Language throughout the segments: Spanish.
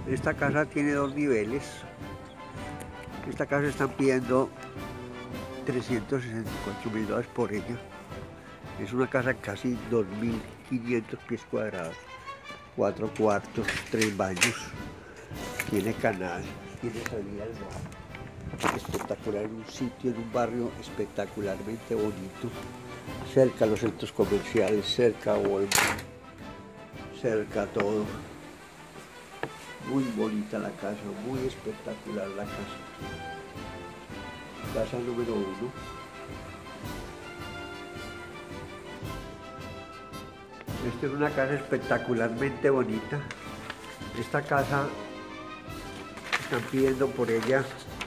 Esta casa tiene 2 niveles. Esta casa están pidiendo $364.000 por ella. Es una casa casi 2.500 pies cuadrados, 4 cuartos, 3 baños, tiene canal, tiene salida al mar. Espectacular, en un sitio, en un barrio espectacularmente bonito, cerca a los centros comerciales, cerca a Walmart, cerca a todo. Muy bonita la casa, muy espectacular la casa. Casa número 1. Esta es una casa espectacularmente bonita. Esta casa están pidiendo por ella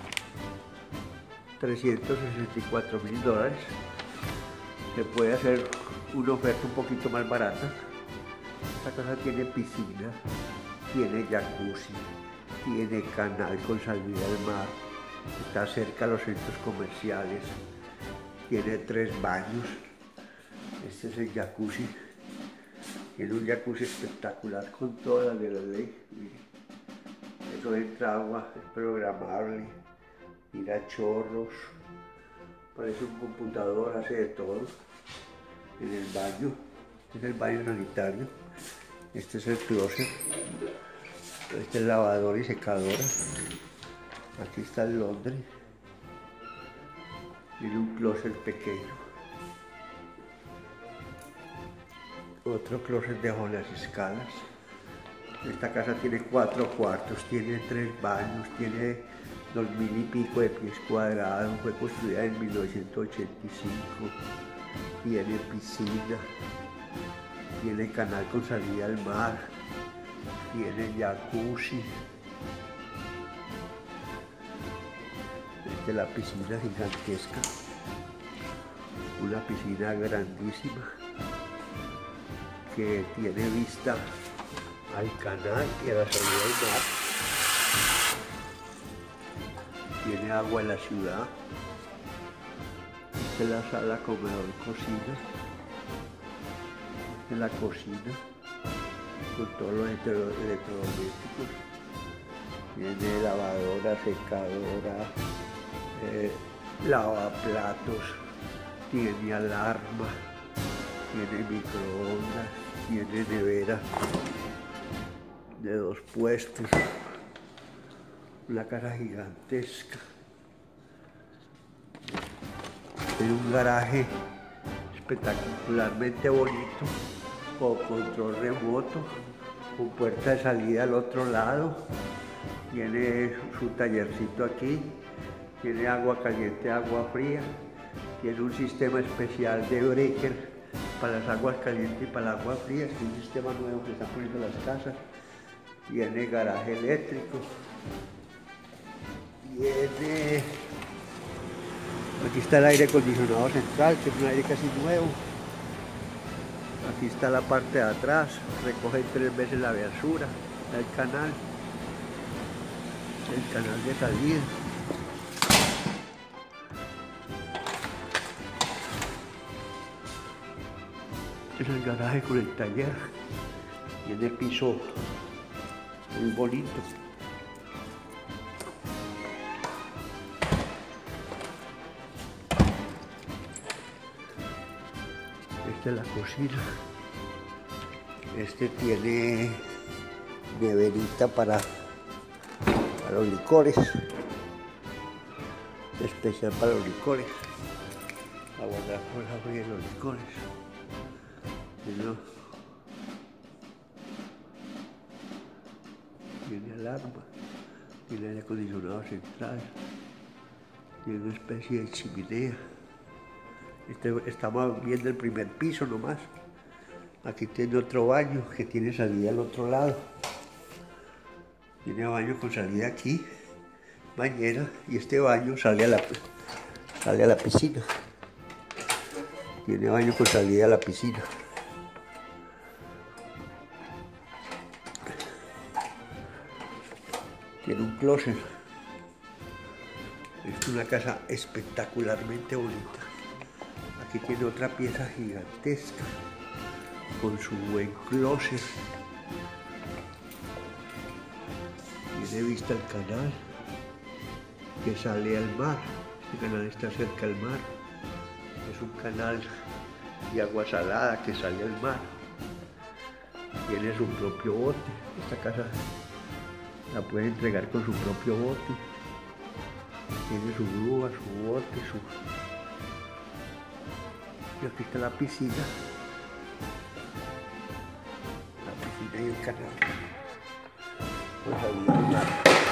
$364.000. Se puede hacer una oferta un poquito más barata. Esta casa tiene piscina, tiene jacuzzi, tiene canal con salida al mar, está cerca a los centros comerciales, tiene 3 baños. Este es el jacuzzi. Tiene un jacuzzi espectacular con todas las de la ley. Miren. Eso entra agua, es programable, tira chorros, parece un computador, hace de todo. En el baño, este es el baño sanitario, este es el closet, este es lavadora y secadora, aquí está el laundry, tiene un closet pequeño. Otro closet debajo de las escalas. Esta casa tiene 4 cuartos, tiene 3 baños, tiene 2.000 y pico de pies cuadrados, fue construida en 1985, tiene piscina, tiene canal con salida al mar, tiene jacuzzi. Esta es la piscina gigantesca, una piscina grandísima que tiene vista al canal y a la salida del mar. Tiene agua en la ciudad. Esta es la sala, comedor y cocina. Esta es la cocina con todos los electrodomésticos. Tiene lavadora, secadora, lavaplatos, tiene alarma, tiene microondas, tiene nevera de 2 puestos, una casa gigantesca. Tiene un garaje espectacularmente bonito, con control remoto, con puerta de salida al otro lado. Tiene su tallercito aquí, tiene agua caliente, agua fría, tiene un sistema especial de breaker para las aguas calientes y para el agua fría. Es un sistema nuevo que están poniendo las casas. Tiene garaje eléctrico. Tiene... Aquí está el aire acondicionado central, que es un aire casi nuevo. Aquí está la parte de atrás, recoge 3 veces la basura, está el canal de salida. Este es el garaje con el taller, tiene piso muy bonito. Esta es la cocina. Este tiene neverita para los licores, especial para los licores, para guardar cosas frías los licores. Tiene alarma, tiene aire acondicionado central, tiene una especie de chimenea. Estamos viendo el primer piso nomás. Aquí tiene otro baño que tiene salida al otro lado. Tiene baño con salida aquí, bañera, y este baño sale a la piscina. Tiene baño con salida a la piscina. Tiene un closet. Es una casa espectacularmente bonita. Aquí tiene otra pieza gigantesca con su buen closet. Tiene vista al canal que sale al mar. Este canal está cerca al mar. Es un canal de agua salada que sale al mar. Tiene su propio bote. Esta casa la puede entregar con su propio bote. Tiene su grúa, su bote, Y aquí está la piscina. La piscina y el canal. Pues ahí al mar.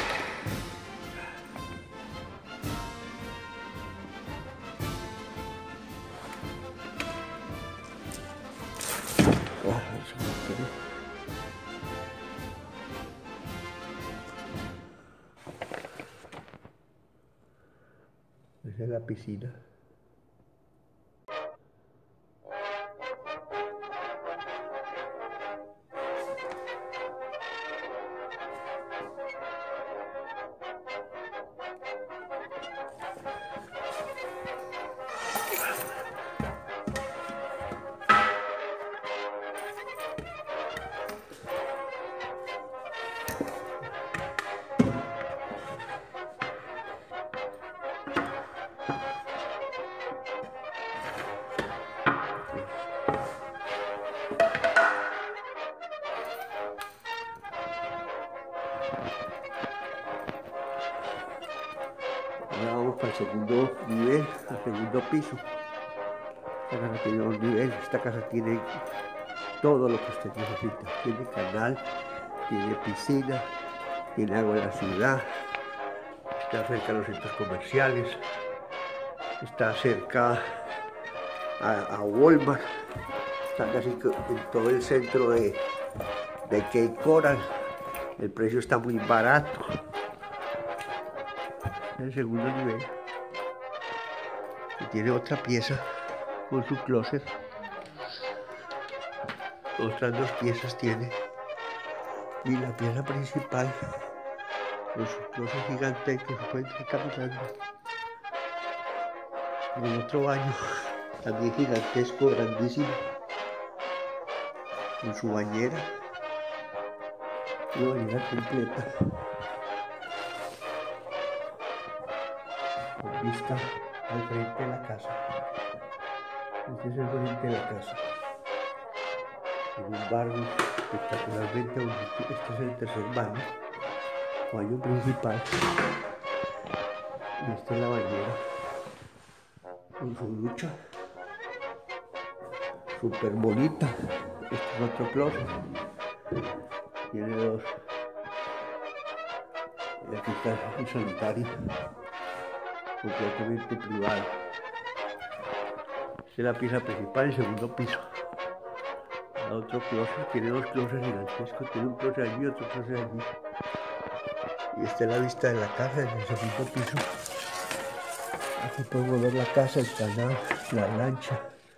Esa es la piscina. Ahora vamos para el segundo nivel, al segundo piso. Esta casa tiene 2 niveles. Esta casa tiene todo lo que usted necesita. Tiene canal, tiene piscina, tiene agua en la ciudad, está cerca de los centros comerciales, está cerca a Walmart, está casi en todo el centro de Cape Coral. El precio está muy barato. El segundo nivel, y tiene otra pieza con su closet. Otras 2 piezas tiene, y la pieza principal con su closet gigante que se puede entrar caminando. Y el otro baño también gigantesco, grandísimo, con su bañera, una bañera completa, con vista al frente de la casa. Este es el frente de la casa. En un barrio espectacularmente bonito. Este es el tercer baño principal. Y esta es la bañera con su ducha, súper bonita. Este es otro closet. Tiene 2. Y aquí está el sanitario, completamente privado. Esta es la pieza principal, el segundo piso. Otro closet, tiene 2 closets gigantescos, tiene un closet allí y otro closet allí. Y esta es la vista de la casa en el segundo piso. Aquí podemos ver la casa, el canal, la lancha.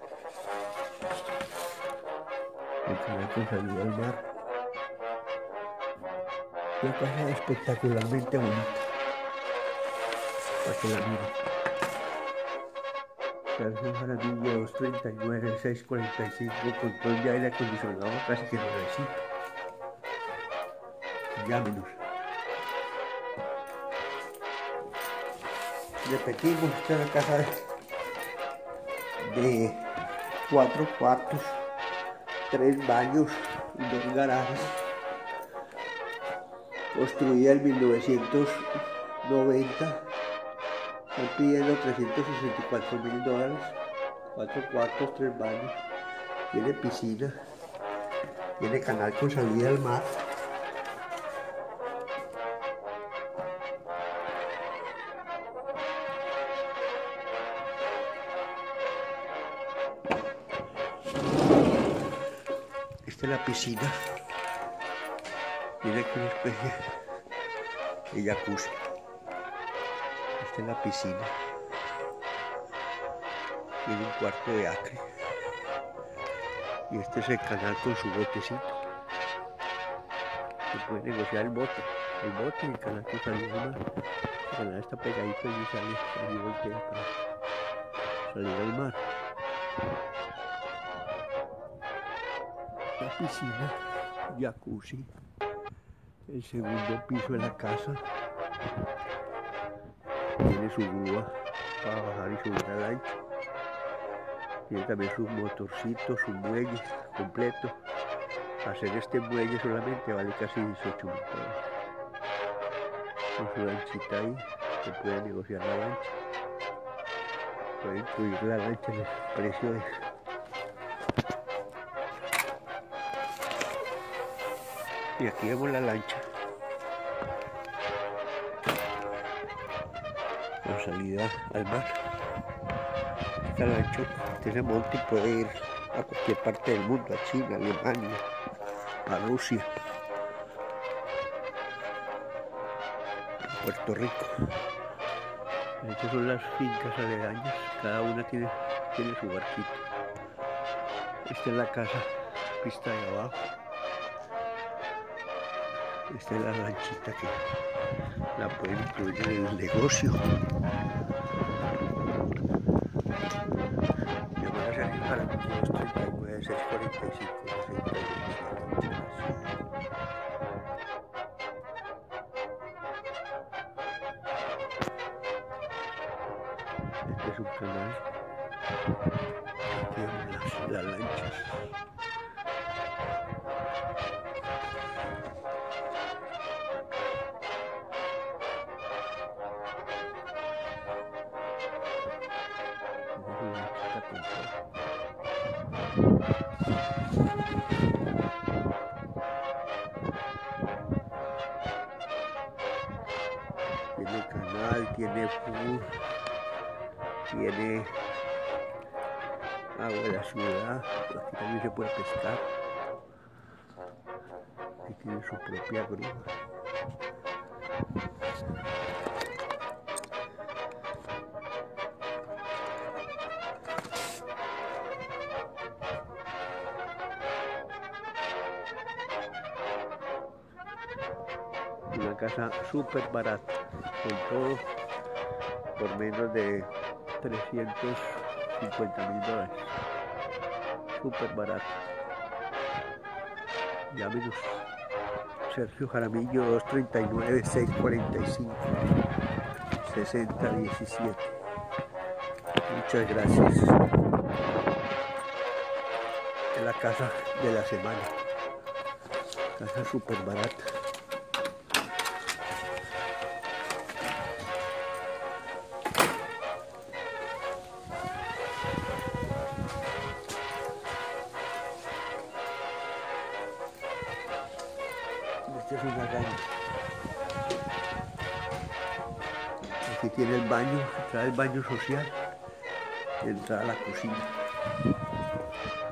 El canal con salida al mar. Una casa espectacularmente bonita. Para que la miren. Un Jaramillo 239, 645, control de aire acondicionado, casi que nuevecito. Llámenos. Repetimos, esta es una casa de 4 cuartos, 3 baños y 2 garajes. Construida en 1990. Están pidiendo $364,000, 4 cuartos, 3 baños, tiene piscina, tiene canal con salida al mar. Esta es la piscina, tiene aquí una especie de jacuzzi. Esta es la piscina, tiene un cuarto de acre, y este es el canal con su botecito. Se puede negociar el bote y el canal con salida al mar. El canal está pegadito y sale voltea para salir al mar. La piscina, jacuzzi, El segundo piso de la casa tiene su grúa para bajar y subir la lancha. Tiene también sus motorcitos, sus muelles completos. Hacer este muelle solamente vale casi 18.000 dólares. Con su lanchita ahí, se puede negociar la lancha. Puede incluir la lancha en el precio de... Y aquí vemos la lancha. Con salida al mar. Esta lancha tiene monte y puede ir a cualquier parte del mundo, a China, a Alemania, a Rusia, a Puerto Rico. Estas son las fincas aledañas, cada una tiene su barquito. Esta es la casa, pista de abajo. Esta es la lanchita que la pueden incluir en el negocio. Llamar a Sergio Jaramillo 239 645 627. Este es un canal. Aquí vemos las lanchas. Tiene canal, tiene pool, tiene agua de la ciudad, aquí también se puede pescar. Aquí tiene su propia grúa. Una casa súper barata, con todo por menos de 350.000 dólares. Súper barata. Llámenos. Sergio Jaramillo 239 645 6017. Muchas gracias. Es la casa de la semana. Casa súper barata. Esta es una gana. Aquí tiene el baño, entrada al baño social y entrada a la cocina.